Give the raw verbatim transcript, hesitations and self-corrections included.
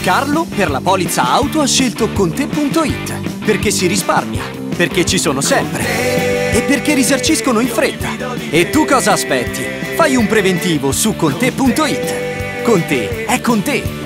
Carlo per la polizza auto ha scelto Conte punto it perché si risparmia, perché ci sono sempre e perché risarciscono in fretta. E tu cosa aspetti? Fai un preventivo su Conte punto it. Conte è con te.